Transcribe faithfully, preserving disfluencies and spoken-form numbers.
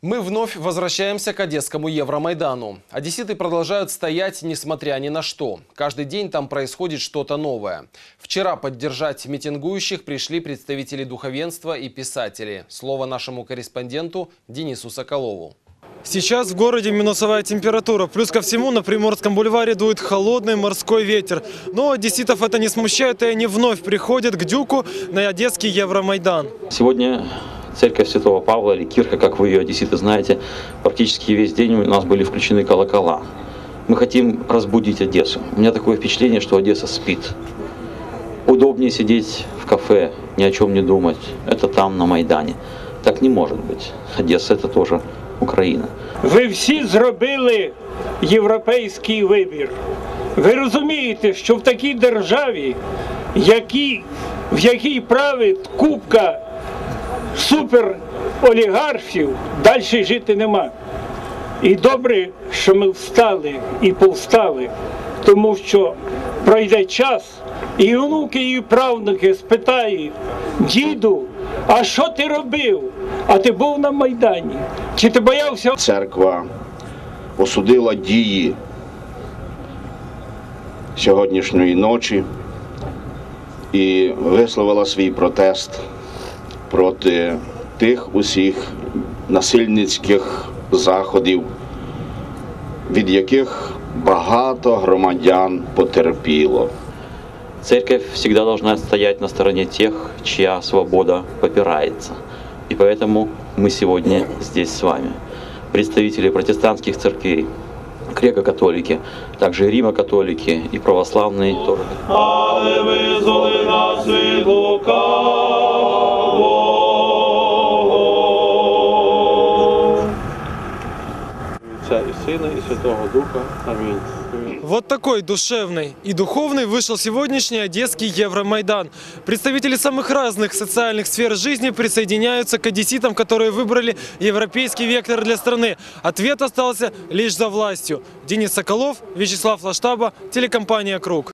Мы вновь возвращаемся к Одесскому Евромайдану. Одесситы продолжают стоять, несмотря ни на что. Каждый день там происходит что-то новое. Вчера поддержать митингующих пришли представители духовенства и писатели. Слово нашему корреспонденту Денису Соколову. Сейчас в городе минусовая температура. Плюс ко всему на Приморском бульваре дует холодный морской ветер. Но одесситов это не смущает, и они вновь приходят к Дюку на Одесский Евромайдан. Сегодня церковь Святого Павла, или Кирха, как вы ее, одесситы, знаете, практически весь день у нас были включены колокола. Мы хотим разбудить Одессу. У меня такое впечатление, что Одесса спит. Удобнее сидеть в кафе, ни о чем не думать. Это там, на Майдані. Так не может быть. Одесса – это тоже Україна. Ви всі зробили європейський вибір. Ви розумієте, що в такій державі, які, в якій править купка суперолігархів, далі жити нема. І добре, що ми встали і повстали, тому що пройде час, і онуки, і правнуки спитають: діду, а що ти робив? А ти був на Майдані? Чи ти боявся? Церква осудила дії сьогоднішньої ночі і висловила свій протест проти тих усіх насильницьких заходів, від яких багато громадян потерпіло. Церковь всегда должна стоять на стороне тех, чья свобода попирается. И поэтому мы сегодня здесь с вами. Представители протестантских церквей, греко-католики, также римо-католики и православные тоже. Отца и Сына и Святого Духа. Аминь. Вот такой душевный и духовный вышел сегодняшний Одесский Евромайдан. Представители самых разных социальных сфер жизни присоединяются к одесситам, которые выбрали европейский вектор для страны. Ответ остался лишь за властью. Денис Соколов, Вячеслав Лаштаба, телекомпания «Круг».